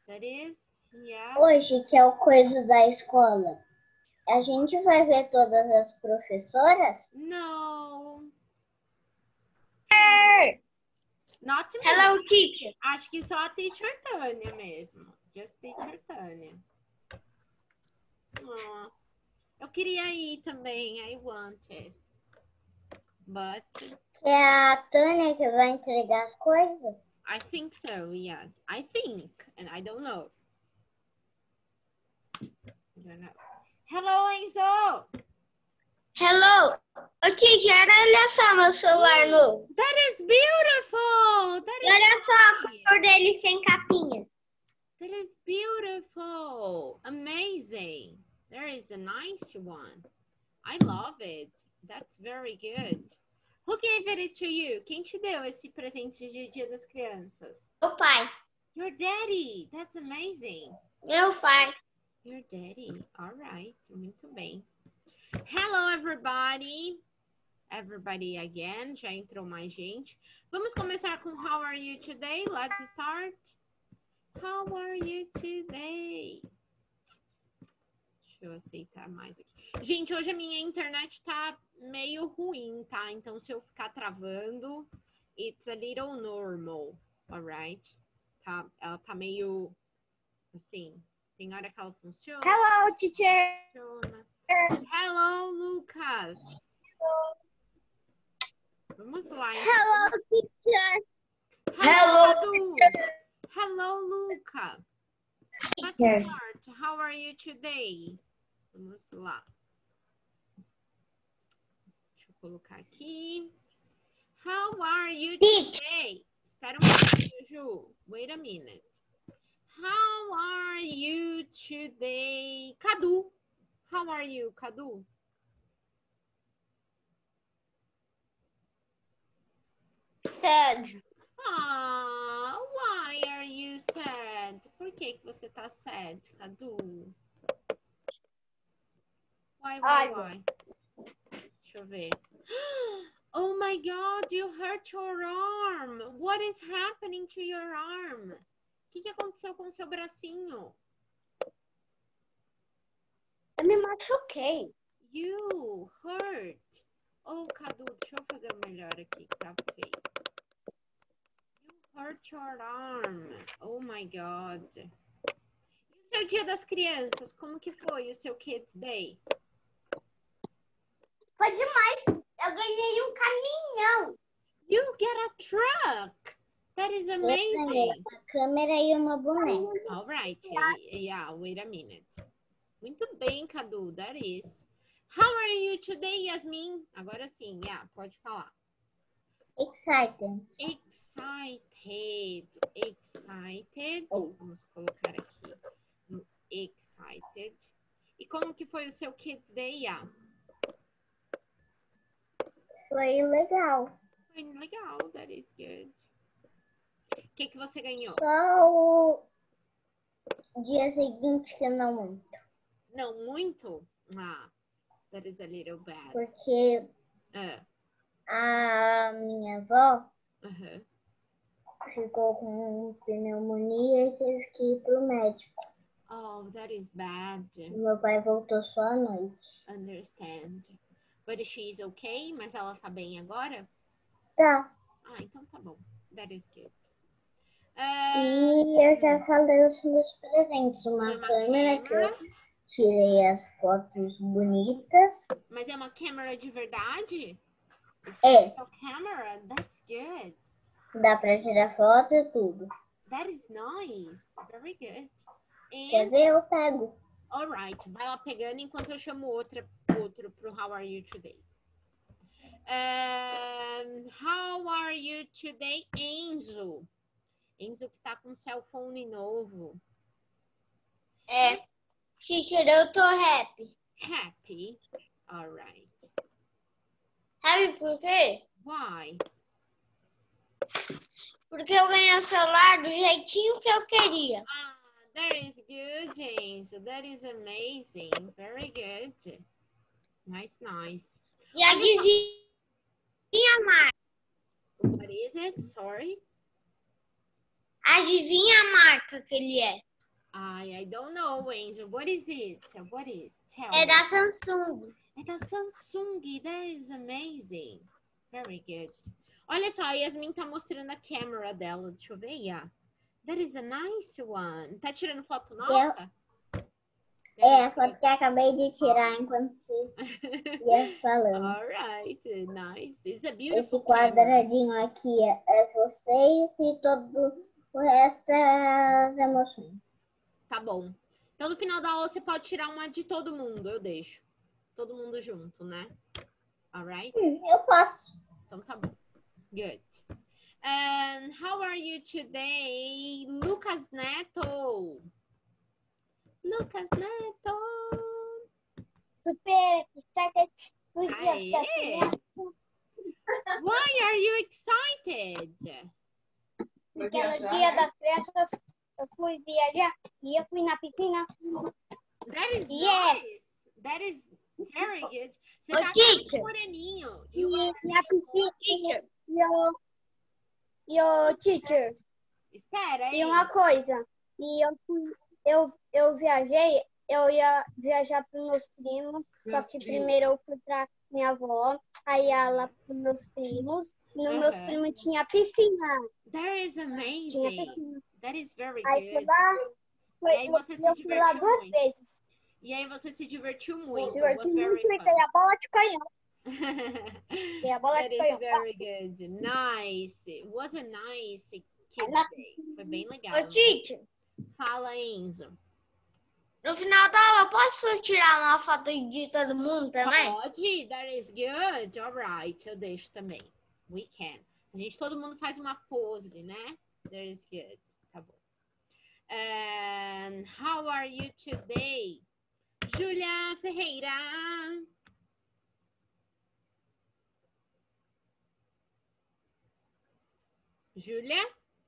That is, yeah. Hoje, que é o coisa da escola, a gente vai ver todas as professoras? No. Not me. Hello, teacher. Acho que só a teacher Tânia mesmo. Just teacher Tânia. Oh, eu queria ir também. I wanted. But Que é a Tânia que vai entregar as coisas? I think so, yes. I think, and I don't know. I don't know. Hello, Enzo. Hello. Ô, teacher, olha só meu celular novo. That is beautiful. That E is olha só a nice. cor dele sem capinha. That is beautiful. Amazing. There is a nice one. I love it. That's very good. Who gave it to you? Quem te deu esse presente de Dia das Crianças? Meu pai. Your daddy. That's amazing. Meu pai. Your daddy. All right. Muito bem. Hello, everybody. Everybody again. Já entrou mais gente. Vamos começar com How are you today? Let's start. How are you today? Deixa eu aceitar mais aqui. Gente, hoje a minha internet tá meio ruim, tá? Então, se eu ficar travando, it's a little normal, alright? Tá, ela tá meio, assim, tem hora que ela funciona. Hello, teacher. Funciona. Hello, Lucas. Vamos lá, então. Hello, teacher. Hello, Cadu. Hello, Luca. Let's start. How are you today? Vamos lá. Deixa eu colocar aqui. How are you today? Espera um pouquinho, Ju. Wait a minute. How are you today? Cadu. How are you, Cadu? Sad. Ah, why are you sad? Por que que você tá sad, Cadu? Why? Deixa eu ver. Oh my God, you hurt your arm. What is happening to your arm? O que que aconteceu com o seu bracinho? Eu me machuquei. You hurt. Oh, Cadu, deixa eu fazer o melhor aqui, que tá feio. Hurt your arm. Oh my God. E o seu Dia das Crianças? Como que foi o seu Kids Day? Foi demais. Eu ganhei um caminhão. You get a truck. That is Eu ganhei amazing. uma câmera e uma boneca. All right. Yeah, wait a minute. Muito bem, Cadu. That is. How are you today, Yasmin? Agora sim, yeah, pode falar. Excited. Excited. Vamos colocar aqui. Excited. E como que foi o seu Kids Day? Yeah. Foi legal. Foi legal. That is good. O que você ganhou? Só o dia seguinte que não muito. Não muito? Ah, that is a little bad. Porque a minha avó ficou com pneumonia e teve que ir pro médico. Oh, that is bad. Meu pai voltou só à noite. Understand. But she's okay? Mas ela tá bem agora? Tá. Ah, então tá bom. That is good. E eu já falei os meus presentes. Uma câmera que eu tirei as fotos bonitas. Mas é uma câmera de verdade? É. A camera? That's good. Dá pra tirar foto e tudo. That is nice. Very good. Quer ver? Eu pego. Alright. Vai lá pegando enquanto eu chamo outro pro How are you today? How are you today, Enzo? Enzo que tá com cell phone novo. Teacher, eu tô happy. Happy? Alright. Sabe por quê? Why? Porque eu ganhei o celular do jeitinho que eu queria. Ah, that is good, Enzo. That is amazing. Very good. Nice. E adivinha a marca? What is it? Sorry? Adivinha a marca que ele é? I don't know, Angel. What is it? What is? Tell É me. da Samsung. É da Samsung. That is amazing. Very good. Olha só, a Yasmin tá mostrando a câmera dela. Deixa eu ver, yeah. That is a nice one. Tá tirando foto nossa? É, a foto que eu acabei de tirar enquanto você ia falando. Alright, nice. It's a beautiful Esse quadradinho aqui é vocês e todo o resto é as emoções. Tá bom. Então, no final da aula, você pode tirar uma de todo mundo. Eu deixo. Todo mundo junto, né? Alright? Eu posso. Então, tá bom. Good. And how are you today, Lucas Neto? Lucas Neto. Super excited. Aê! Why are you excited? Porque no dia das crianças eu fui viajar e eu fui na piscina. That is Yes. nice. That is very good. Você Ô, tá teacher. moreninho. E na piscina e o teacher. Espera aí. E uma coisa. E eu viajei, eu ia viajar para meus primos. Só que primeiro eu fui para minha avó, aí ela para meus primos. E nos meus primos tinha piscina. That is Tinha amazing. piscina. That is very Aí good. fui lá, E aí você se eu fui lá divertiu 2 muito. vezes. E aí você se divertiu muito. Diverti Was very muito e fun. ganhei a bola de canhão. Ganhei a bola That de is canhão. very good. Nice. It was a nice kid day. Foi bem legal. Ô, Né? teacher, Fala, Enzo. no final da aula, posso tirar uma foto de todo mundo também? Pode? That is good. All right. Eu deixo também. We can. Todo mundo faz uma pose, né? That is good. Tá bom. And how are you today? Júlia Ferreira. Júlia?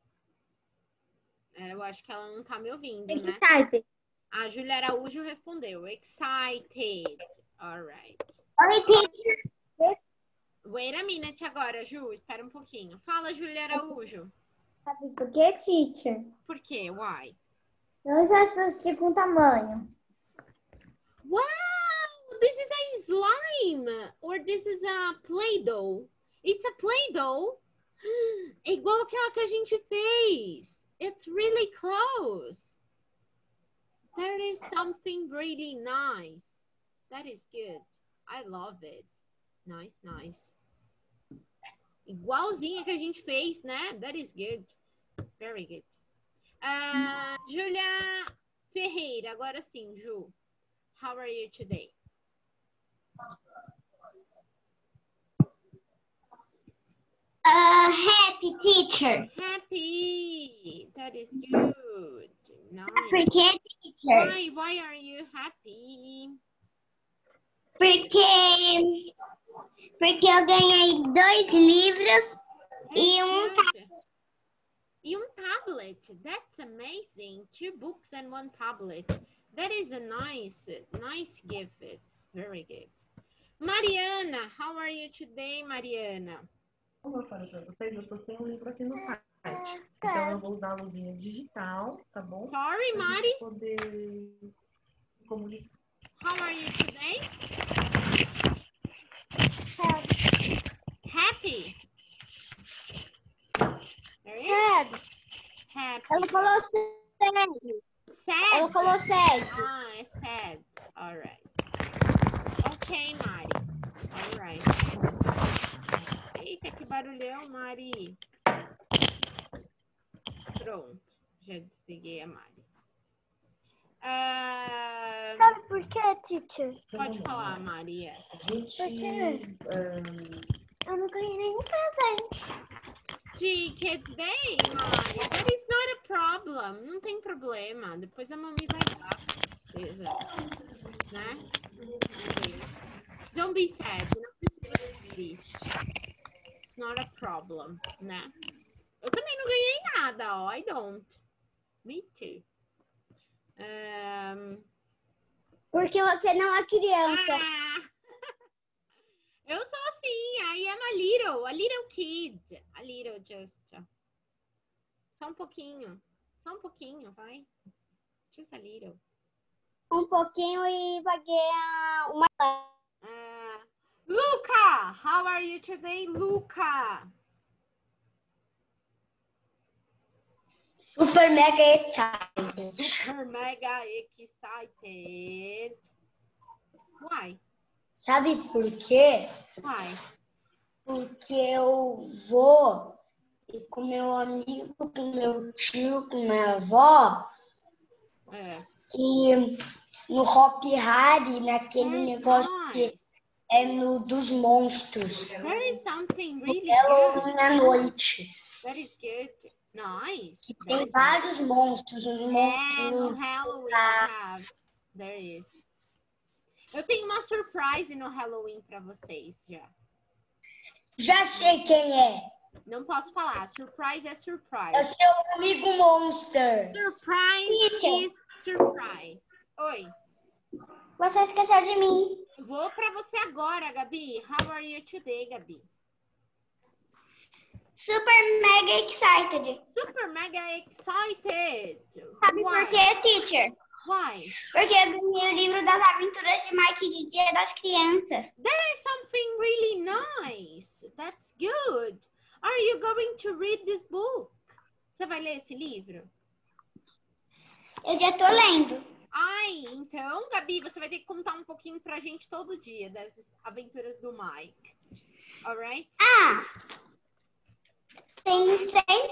Eu acho que ela não tá me ouvindo, né? Excited. A Júlia Araújo respondeu. Excited. All right. Oi, teacher. Wait a minute agora, Ju. Espera um pouquinho. Fala, Júlia Araújo. Sabe por quê, teacher? Por quê? Why? Eu já assisti com tamanho. Wow! This is a slime! Or this is a Play-Doh. It's a Play-Doh. É igual aquela que a gente fez. It's really close. That is something really nice. That is good. I love it. Nice, nice. Igualzinha que a gente fez, né? That is good. Very good. Júlia Ferreira, agora sim, Ju. How are you today? Happy, teacher. Happy. That is good. Nice. Por quê, teacher? Why are you happy? Porque eu ganhei 2 livros e um tablet. E um tablet. That's amazing. 2 books and 1 tablet. That is a nice gift. It's very good. Mariana, how are you today, Mariana? Como eu falei para vocês, eu tô sem o livro aqui no site. Então eu vou usar a luzinha digital, tá bom? Sorry, pra Mari. Poder comunicar. How are you today? Happy. Sad. Happy. Ela falou sad. Sad. Ela falou sad. Ah, é sad. All right. Ok, Mari. All right. Eita, que barulhão, Mari. Pronto. Já desliguei a Mari. Sabe por quê, teacher? Pode falar, Mari. Yes. A gente... Eu não ganhei nenhum presente. De Kids Day, Mari. That is not a problem. Não tem problema. Depois a mami vai dar. Beleza. Né? Don't be sad. Não precisa ser triste. It's not a problem, né? Eu também não ganhei nada, ó. I don't. Me too. Porque você não é criança. Eu sou assim. I am a little kid. A little just. Só um pouquinho. Só um pouquinho, vai. Just a little. Um pouquinho e vai ganhar uma. Luca, how are you today, Luca? Super mega excited. Super mega excited. Why? Sabe por quê? Why? Porque eu vou e com meu amigo, com meu tio, com minha avó, e no Hop Hari, naquele negócio que é no dos monstros. There is something really Halloween good. à noite. That is good. Nice. Que tem vários monstros, os No monstros. Halloween have. There is. Eu tenho uma surprise no Halloween pra vocês já. Já sei quem é. Não posso falar. Surprise é surprise. É seu amigo Monster. Surprise is surprise. Oi. Você esqueceu de mim. Vou pra você agora, Gabi. How are you today, Gabi? Super mega excited. Super mega excited. Sabe Why? por quê, teacher? Why? Porque eu ganhei o livro das aventuras de Mike de Dia das Crianças. There is something really nice. That's good. Are you going to read this book? Você vai ler esse livro? Eu já tô lendo. Ai, então, Gabi, você vai ter que contar um pouquinho pra gente todo dia das aventuras do Mike. Alright? Ah! Tem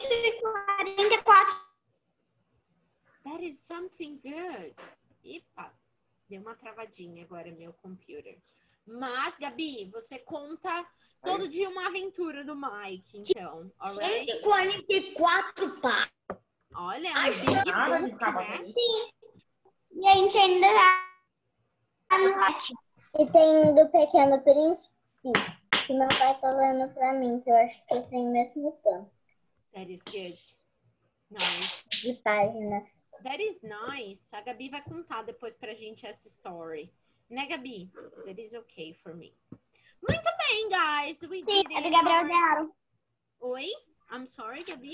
144. That is something good. Epa, deu uma travadinha agora meu computer. Mas, Gabi, você conta todo dia uma aventura do Mike, então. Alright? 144 pá. Olha, Ai, um big Nada de book, ficar né? batendo. E a gente ainda tá no lote. E tem do Pequeno Príncipe, que meu pai tá lendo pra mim, que eu acho que tem o mesmo tanto That is good. Nice. de páginas. That is nice. A Gabi vai contar depois pra gente essa story. Né, Gabi? That is okay for me. Muito bem, guys. We Sim, did é do it. Gabriel Dearo. Oi? I'm sorry, Gabi?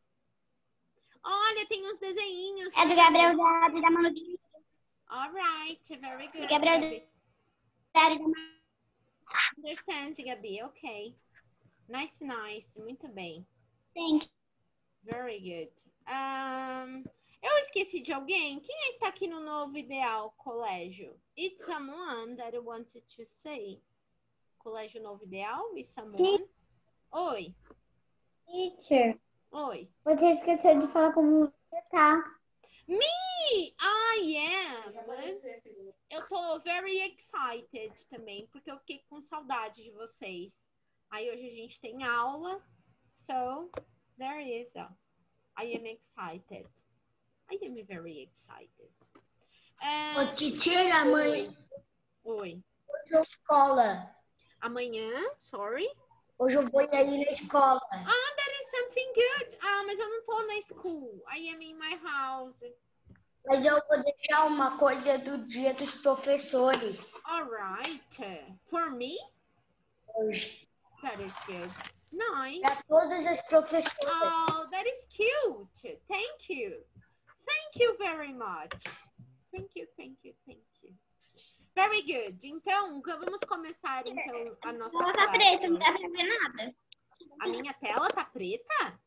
Olha, tem uns desenhinhos. É do Gabriel Dearo e da Manu de Alright, very good, Gabriel Gabi. Dearo e da Manu. Understand, Gabi. Ok. Nice, nice. Muito bem. Thank you. Very good. Eu esqueci de alguém. Quem é que tá aqui no Novo Ideal Colégio? It's someone that I wanted to say. Colégio Novo Ideal? Is someone? Oi. Teacher, Oi. você esqueceu de falar como você tá. Me! I am. Eu tô very excited também, porque eu fiquei com saudade de vocês. Aí hoje a gente tem aula. So, there is. I am excited. I am very excited. Ô, titia, mãe. Oi. Hoje eu escola. Amanhã, sorry. Hoje eu vou ir aí na escola. Ah, that is something good. Ah, mas eu não tô na school. I am in my house. Mas eu vou deixar uma coisa do dia dos professores. Alright. For me? Hoje. That is good. Nice. Para todas as professoras. Oh, that is cute. Thank you. Thank you very much. Thank you, thank you, thank you. Very good. Então, vamos começar então a nossa Ela tá classe preta, não hoje. dá pra ver nada. A minha tela tá preta?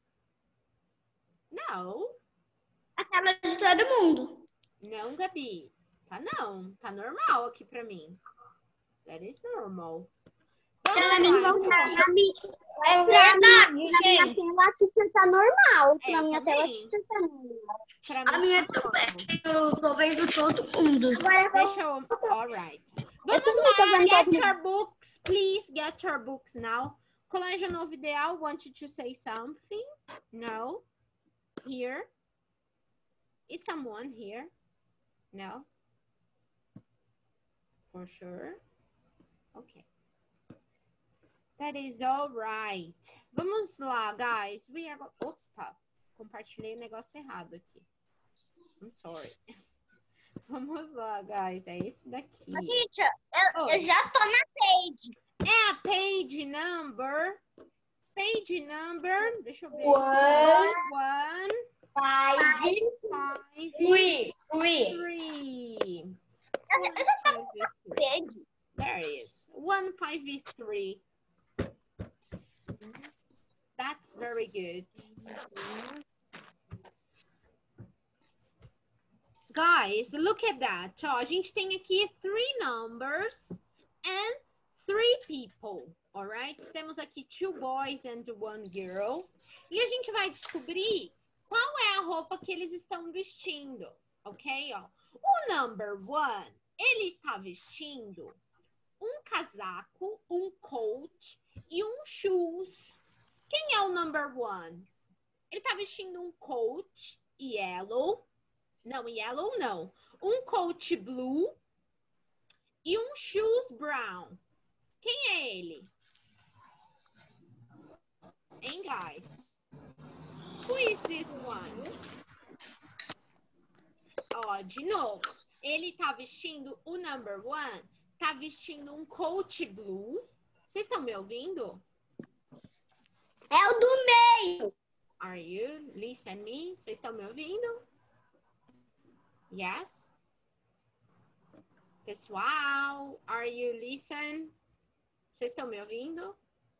Não. A tela de todo mundo. Não, Gabi. Tá não. Tá normal aqui pra mim. That is normal. Pra mim, Vamos lá, na então. minha tela, a teacher tá normal. É, Na eu minha tela, a também. teacher tá normal. Pra A mim minha tá também. normal. Eu tô vendo todo mundo. Agora Deixa eu... Alright. Vamos também tô lá. vendo Get todo your books. Please get your books now. Colégio Novo Ideal, wanted to say something? No. Here. Is someone here? No. For sure. Okay. That is all right. Vamos lá, guys. We are... Opa, compartilhei o negócio errado aqui. I'm sorry. Vamos lá, guys. É esse daqui. Teacher, Oi. eu já tô na page. É a page number. Page number. Deixa eu ver. One. 1, Five. Three. 153. There it is. 153. That's very good. Guys, look at that. Ó, a gente tem aqui 3 numbers and 3 people. Alright? Temos aqui 2 boys and 1 girl. E a gente vai descobrir qual é a roupa que eles estão vestindo. Ok? Ó. O number 1, ele está vestindo um casaco, um coat e um shoes. Quem é o number 1? Ele está vestindo um coat yellow. Não, yellow não. Um coat blue e um shoes brown. Quem é ele? Hein, guys? Who is this one? Ó, de novo. Ele tá vestindo, o number 1, tá vestindo um coat blue. Vocês estão me ouvindo? É o do meio. Are you? Listen me. Vocês estão me ouvindo? Yes? Pessoal, are you listen? Vocês estão me ouvindo?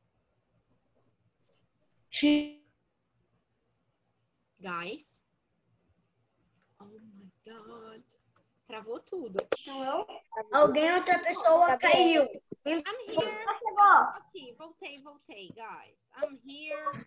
Guys? Oh my God. Travou tudo. Alguém, outra pessoa caiu. I'm here. Aqui, voltei, guys. I'm here.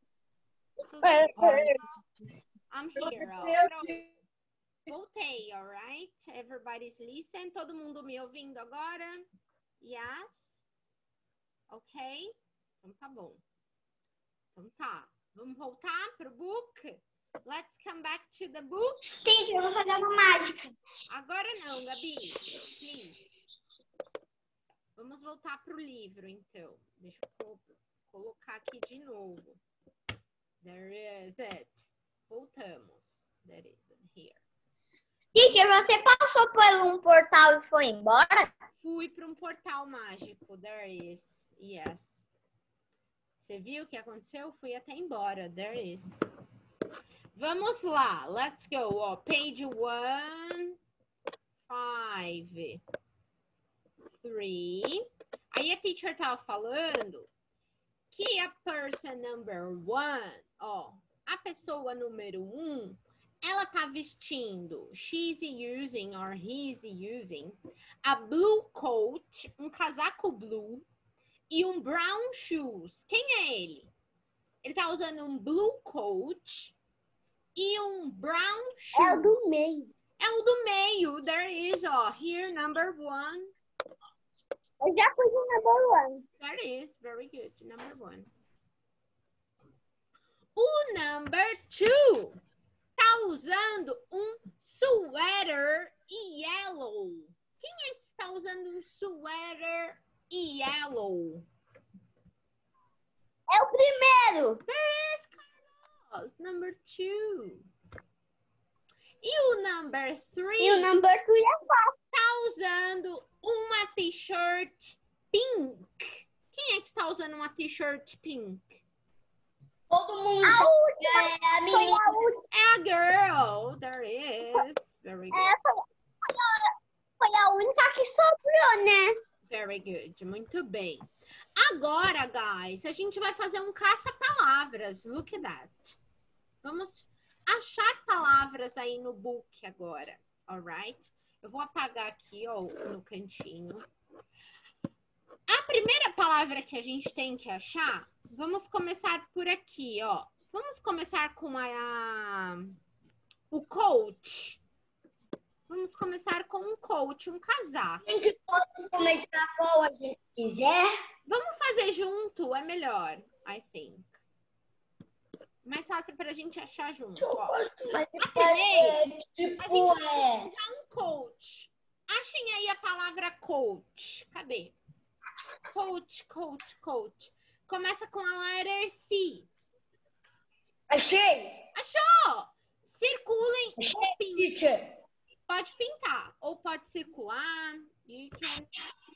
I'm here. Ó. Voltei, alright? Everybody's listen. Todo mundo me ouvindo agora? Yes? Ok? Então tá bom. Então tá. Vamos voltar pro book? Let's come back to the book. Sim, eu vou fazer uma mágica. Agora não, Gabi. Please. Vamos voltar pro livro, então. Deixa eu colocar aqui de novo. There is it. Voltamos. There is it here. Teacher, você passou por um portal e foi embora? Fui para um portal mágico. There is. Yes. Você viu o que aconteceu? Fui até embora. There is. Vamos lá. Let's go. Ó, page 1, 5, 3. Aí a teacher tava falando que a person number 1, ó, a pessoa número 1, ela tá vestindo, she's using or he's using a blue coat, um casaco blue e um brown shoes. Quem é ele? Ele tá usando um blue coat e um brown shoes. É o do meio. É o do meio. There is, ó, here, number 1. Eu já fui no number 1. There is, very good, number 1. O number 2 tá usando um sweater yellow. Quem é que está usando um sweater yellow? É o primeiro. There is, Carlos, number 2. E o number 3 E o number 3 é fácil. tá usando uma t-shirt pink. Quem é que está usando uma t-shirt pink? Todo mundo. A última. É a Foi menina. a última. É a girl. There is. Very good. Foi a única que sobrou, né? Very good. Muito bem. Agora, guys, a gente vai fazer um caça-palavras. Look at that. Vamos achar palavras aí no book agora. Alright? Eu vou apagar aqui, ó, no cantinho. A primeira palavra que a gente tem que achar, vamos começar por aqui, ó. Vamos começar com o coat. Vamos começar com um coat, um casaco. A gente pode começar qual a gente quiser. Vamos fazer junto, é melhor, I think. Mais fácil pra gente achar junto, ó. Mas A primeira, é, a gente tipo, vai usar um coat. Achem aí a palavra coat. Cadê? Coat, coat, coat. Começa com a letra C. Achei. Achou? Circulem ou pintem. Teacher. Pode pintar ou pode circular. You can...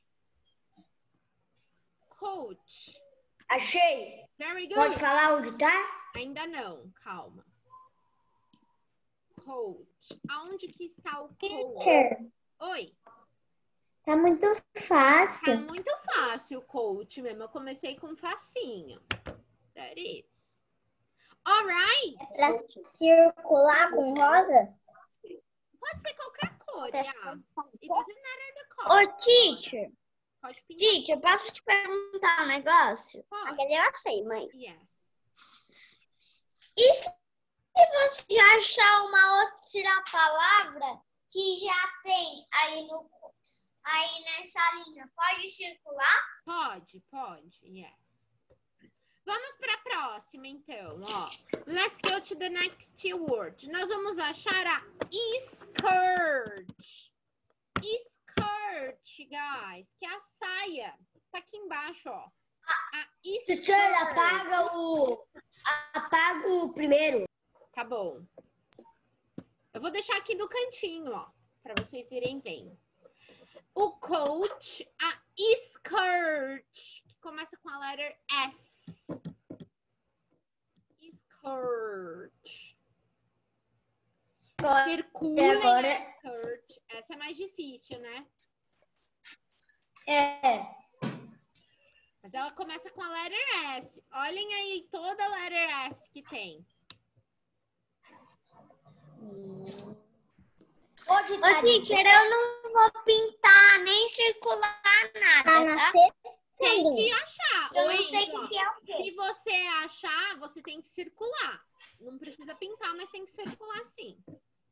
Coat. Achei. Very good. Pode falar onde tá? Ainda não, calma. coat? Aonde que está o coat? Teacher, Oi. tá muito Tá fácil. muito fácil o coat mesmo. Eu comecei com facinho. That is. Alright. Pra circular com rosa? Pode ser qualquer cor, yeah. It doesn't matter the color. Ô, teacher. Pode pintar. Teacher, posso te perguntar um negócio? Pode. Aquele eu achei, mãe. Yes. E se você já achar uma outra palavra que já tem aí nessa linha, pode circular? Pode, yes. Vamos para a próxima, então, ó. Let's go to the next word. Nós vamos achar a skirt. Skirt, guys, que é a saia. Tá aqui embaixo, ó. A skirt. Teacher, apaga o primeiro. Tá bom. Eu vou deixar aqui no cantinho, ó, para vocês irem vendo. O coat, a skirt, que começa com a letra S. Skirt. Circula agora- em skirt. Essa é mais difícil, né? É. Mas ela começa com a letra S. Olhem aí toda a letra S que tem. Ô, teacher, eu não vou pintar nem circular nada, tá? Tem que achar. Eu Ô, não sei Enzo, ó, o que é o quê. se você achar, você tem que circular. Não precisa pintar, mas tem que circular sim.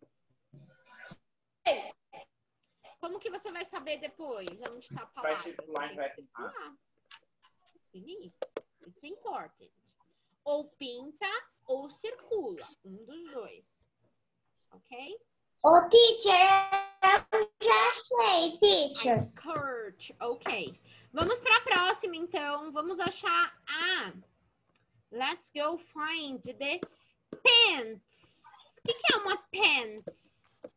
Como que você vai saber depois onde está a palavra? Vai circular e vai pintar. Finito. It's important. Ou pinta ou circula. Um dos dois. Ok? Ô, teacher, eu já sei, teacher. Skirt. Ok. Vamos para a próxima, então. Vamos achar a... Let's go find the pants. O que é uma pants?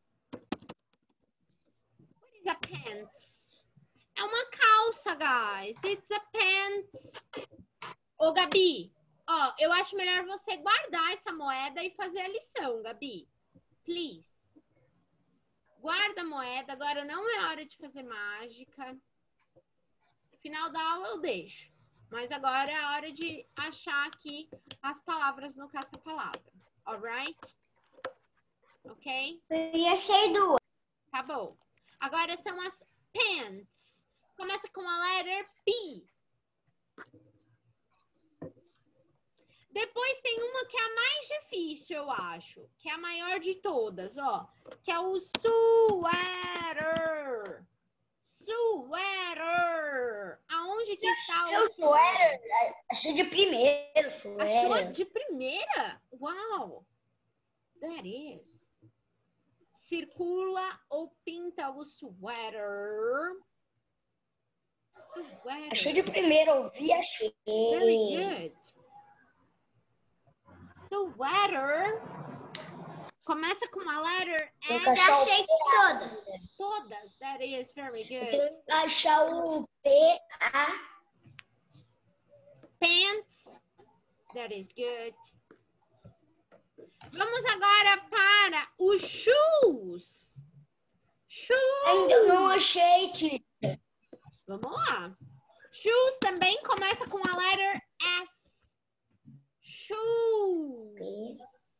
What is a pants? É uma calça, guys. It's a pants. Ô, Gabi, ó, eu acho melhor você guardar essa moeda e fazer a lição, Gabi. Please. Guarda a moeda. Agora não é hora de fazer mágica. Final da aula eu deixo. Mas agora é a hora de achar aqui as palavras no caça-palavra. Alright? Ok? E achei duas. Tá bom. Agora são as pants. Começa com a letra P. Depois tem uma que é a mais difícil, eu acho. Que é a maior de todas, ó. Que é o sweater. Sweater. Aonde que está o sweater? Achei de primeiro, Achou de primeira? Uau! That is. Circula ou pinta o sweater. Sweater. Achei de primeiro, ouvi, achei. Very good. Sweater. Começa com a letter Tem S. que achar o achei todas. Todas. That is very good. Tem que achar o P-A. Pants. That is good. Vamos agora para os shoes. Shoes. Ainda não achei, teacher. Vamos lá. Shoes também começa com a letter S. Shoes.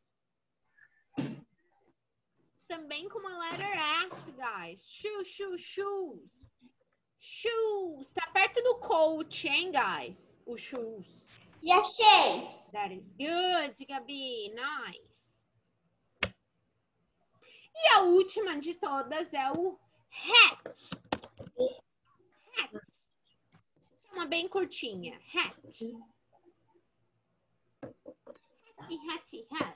Também com uma letter S, guys. Shoes. Shoes. Tá perto do coat, hein, guys? O shoes. E achei. That is good, Gabi. Nice. E a última de todas é o hat. Hat. Uma bem curtinha. Hat. Hat.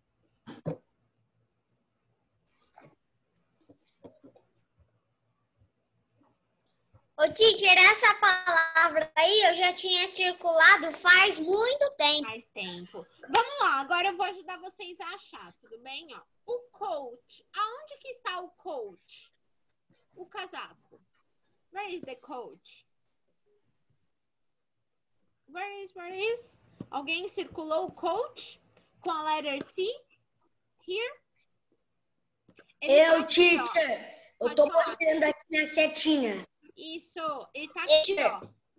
Ô, teacher, essa palavra aí eu já tinha circulado faz muito tempo. Mais tempo. Vamos lá, agora eu vou ajudar vocês a achar, tudo bem? Ó, o coat. Aonde que está o coat? O casaco. Where is the coat? Where is? Alguém circulou o coat com a letter C? Here? Ele tá Eu, aqui, ó. teacher. Eu Pode tô falar. mostrando aqui na setinha. Isso, ele tá aqui, ó.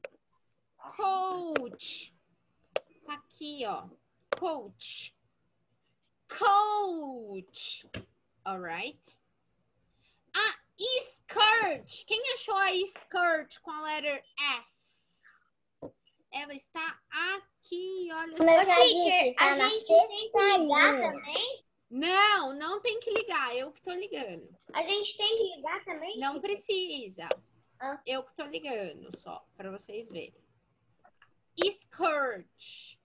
Coach. Tá aqui, ó. Coach. Coach. Alright? A skirt. Quem achou a skirt com a letra S? Ela está aqui, olha Como eu só. já disse, tá na sexta linha. também? Não, não tem que ligar. Eu que tô ligando. A gente tem que ligar também? Não precisa. Ah. Eu que tô ligando só, para vocês verem. Skirt.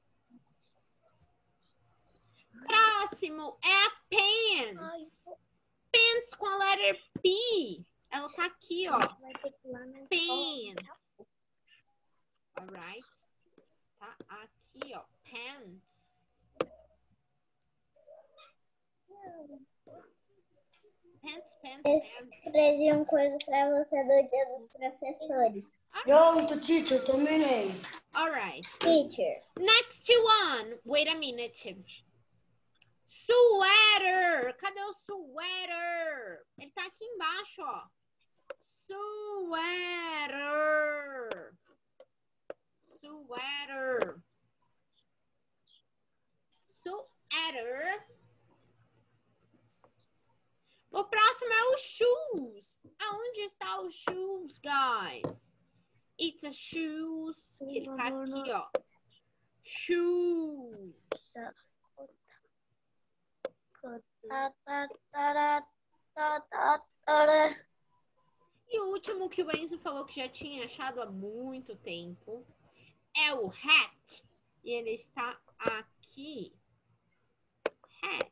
Próximo é a pants. Pants com a letra P. Ela tá aqui, ó. Pants. Alright? Tá aqui, ó. Pants. Pants. Escrevi uma coisa pra você do Dia dos Professores. Pronto, teacher, terminei. Alright. Teacher. Next one. Wait a minute. Sweater. Cadê o sweater? Ele tá aqui embaixo, ó. Sweater. Sweater. Sweater. O próximo é o shoes. Aonde está o shoes, guys? It's a shoes. Que ele tá aqui, ó. Shoes. E o último que o Enzo falou que já tinha achado há muito tempo é o hat. E ele está aqui. Hat.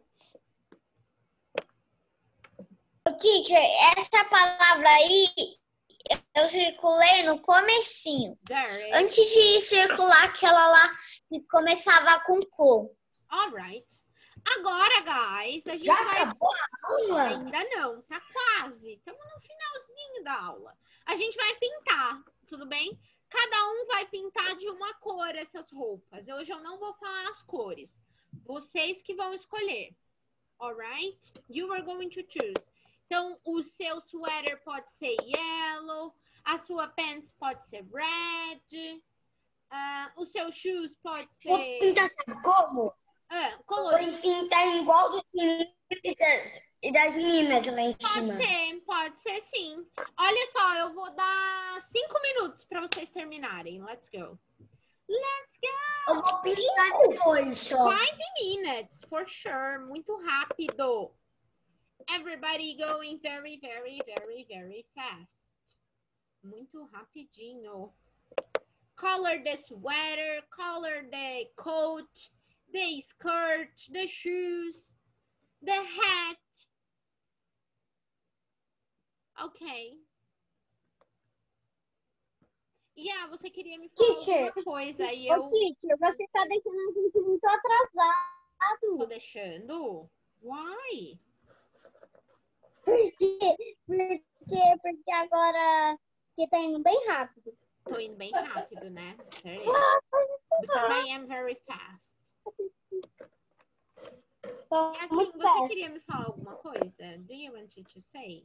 Teacher, essa palavra aí eu circulei no comecinho. There it is. Antes de circular aquela lá que começava com co. Alright. Agora, guys, a gente Já vai... acabou a aula? Ainda não, tá quase. Estamos no finalzinho da aula. A gente vai pintar, tudo bem? Cada um vai pintar de uma cor essas roupas. Hoje eu não vou falar as cores. Vocês que vão escolher. Alright? You are going to choose. Então, o seu sweater pode ser yellow. A sua pants pode ser red. O seu shoes pode Vou ser... pintar, sabe como? colorido. Vou pintar igual dos meninos e das meninas lá em cima. Pode ser sim. Olha só, eu vou dar 5 minutos para vocês terminarem. Let's go. Let's go. Eu vou pintar depois só. 5 minutes, for sure. Muito rápido. Everybody going very, very, very, very fast. Muito rapidinho. Color the sweater, color the coat, the skirt, the shoes, the hat. Ok. Yeah, você queria me falar Teacher. alguma coisa aí Ô, teacher, você tá deixando a gente muito atrasado. tô deixando? Why? Porque agora que tá indo bem rápido. Tô indo bem rápido, né? There it is. Because I am very fast. Tô Yasmin, muito você fácil. queria me falar alguma coisa? Do you want to say?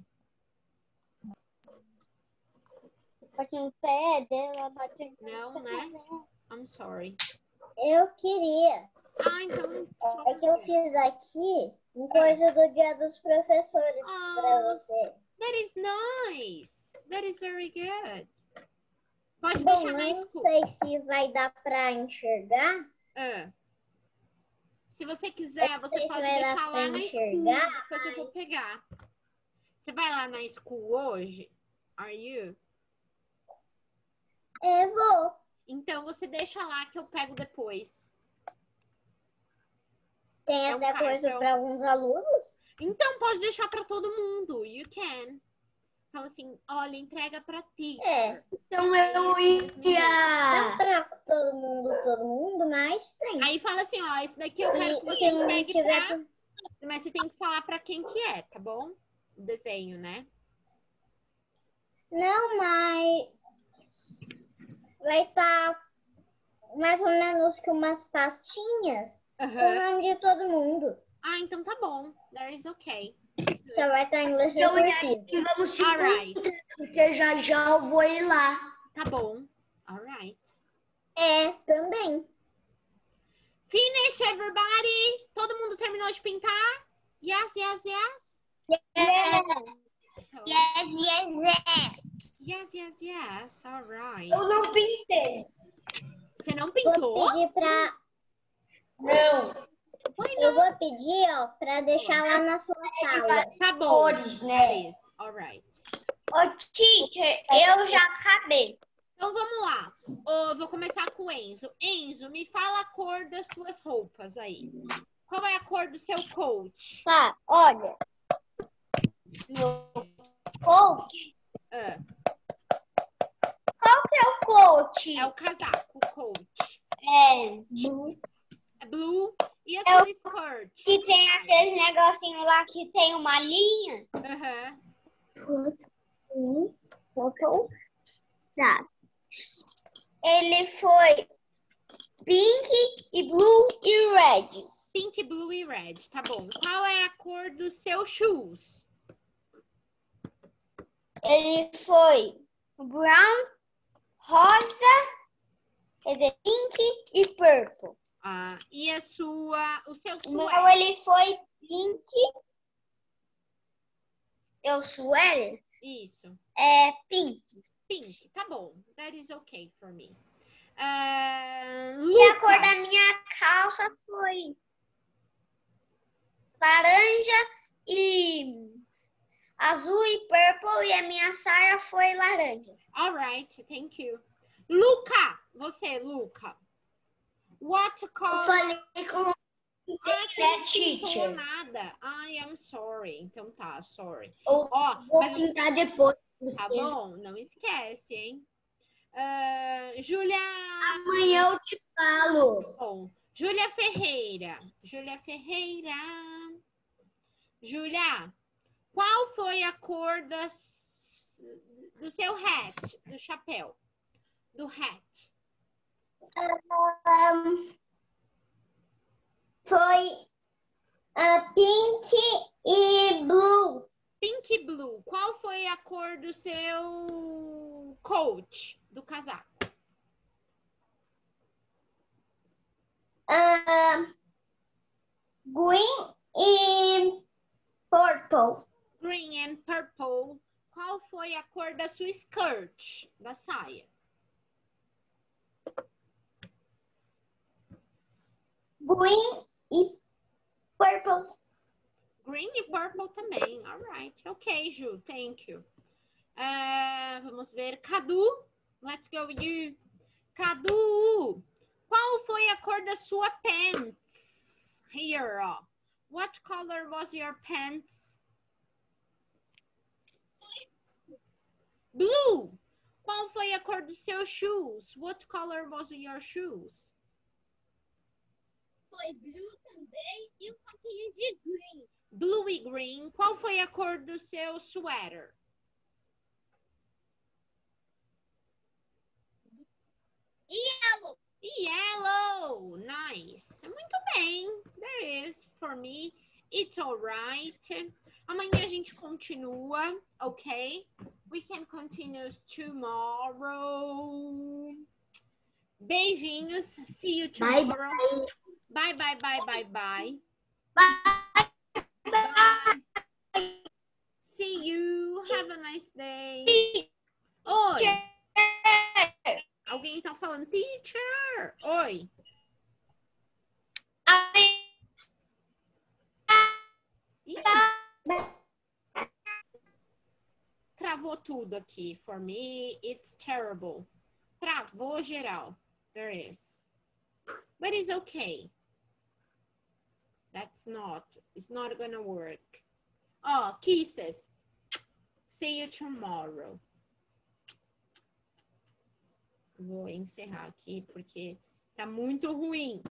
Batendo pé dela, batendo Não, né? I'm sorry. Eu queria. Então... É que eu fiz aqui uma coisa do Dia dos Professores pra Oh, você. that is nice. That is very good. Pode Bom, deixar mais... não sei se vai dar pra enxergar. Se você quiser, você sei se pode vai dar deixar lá pra na school. enxergar. Depois eu vou pegar. Você vai lá na school hoje? Are you? Eu vou. Então você deixa lá que eu pego depois. Tem É um até coisa cartão. para alguns alunos. Então pode deixar para todo mundo. You can. Fala assim, olha, entrega para ti. É. Então eu Não ia... para todo mundo, mas tem. Aí fala assim, ó, esse daqui eu quero que você Se não entregue tiver pra... Mas você tem que falar para quem que é, tá bom? O desenho, né? Não, mas vai estar mais ou menos que umas pastinhas com o Aham. nome de todo mundo. Ah, então tá bom. That is okay. Só vai estar em inglês Eu e a cursivo. Sim vamos se Alright. encontrar, porque já já eu vou ir lá. Tá bom. Alright. É, também. Finish, everybody! Todo mundo terminou de pintar? Yes, yes, yes? É. Então, Yes. yes, yes, yes. Alright. Eu não pintei. Você não Vou pintou? pedir pra... Não. Why Eu not? vou pedir, ó, pra deixar lá na sua sala. Tá bom. Cores, né? Yes. Alright. Ô, teacher, eu já acabei. Então vamos lá. Ô, vou começar com o Enzo. Enzo, me fala a cor das suas roupas aí. Qual é a cor do seu coat? Tá, olha. Meu coach? Ah, Qual que é o coach? é o casaco, o coat. É, É blue. E a É sua o- skirt? que tem aqueles negocinhos lá que tem uma linha. Aham. Tá. Ele foi pink e blue e red. Pink, blue e red. Tá bom. Qual é a cor dos seus shoes? Ele foi brown, rosa, quer dizer, pink e purple. Ah, e o seu O meu, suéter? ele foi pink. O suéter Isso. é pink. Pink. Tá bom. That is okay for me. E a Luca. cor da minha calça foi laranja e azul e purple. E a minha saia foi laranja. All right. Thank you. Luca. Você, Luca. What Eu color? falei com Ah, você não pintou teacher. nada. I am sorry. Então tá, sorry. Eu Ó, vou mas pintar depois. tá bom? Não esquece, hein? Júlia. Amanhã eu te falo. Bom, Júlia Ferreira. Júlia Ferreira. Júlia, qual foi a cor do seu hat, do chapéu? Do hat. Foi pink e blue. Pink e blue. Qual foi a cor do seu coat, do casaco? Green e purple. Green and purple. Qual foi a cor da sua skirt, da saia? Green e purple. Green e purple também. All right. Ok, Ju. Thank you. Vamos ver. Cadu. Let's go you. Cadu. Qual foi a cor da sua pants? Here, ó. What color was your pants? Blue. Qual foi a cor dos seus shoes? What color was your shoes? Foi blue também e um pouquinho de green. Blue e green. Qual foi a cor do seu sweater? Yellow. Yellow. Nice. Muito bem. There is for me. It's alright. Amanhã a gente continua, ok? We can continue tomorrow. Beijinhos. See you tomorrow. Bye, bye, bye, bye, bye. Bye. See you. Have a nice day. Oi. Alguém tá falando, teacher. Oi. Ih, travou tudo aqui. For me, it's terrible. Travou geral. There is. But it's okay. It's not gonna work. Oh, kisses. See you tomorrow. Vou encerrar aqui porque tá muito ruim.